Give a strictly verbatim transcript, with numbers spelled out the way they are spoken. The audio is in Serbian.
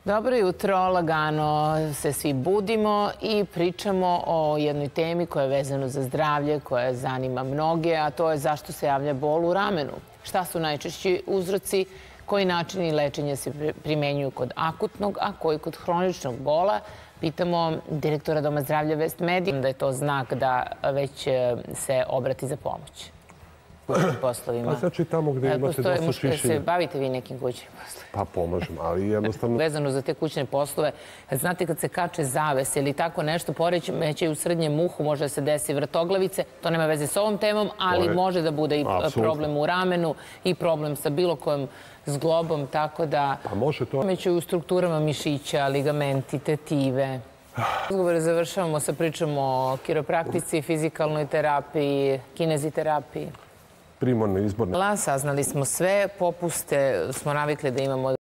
Dobro jutro, lagano se svi budimo i pričamo o jednoj temi koja je vezana za zdravlje, koja zanima mnoge, a to je zašto se javlja bol u ramenu. Šta su najčešći uzroci, koji načini lečenja se primenjuju kod akutnog, a koji kod hroničnog bola. Pitamo direktora Doma zdravlja Vest Medija da je to znak da već se obrati za pomoć. Poslovima. Pa znači tamo gde imate dosta čišćenja. Se bavite vi nekim kućnim poslovima? Pa pomažem, ali jednostavno... Vezano za te kućne poslove, znate kad se kače zavese ili tako nešto, poremećaj u srednjem uhu, može da se desi vrtoglavice, to nema veze s ovom temom, ali može da bude i problem u ramenu i problem sa bilo kojom zglobom, tako da... Pa može to... Poremećaj u strukturama mišića, ligamenti, tetive. Razgovore završavamo sa pričom o kiropraktici, fizikalnoj terapiji, kineziterapiji. Primarne izborne. Saznali smo sve, popuste smo navikli da imamo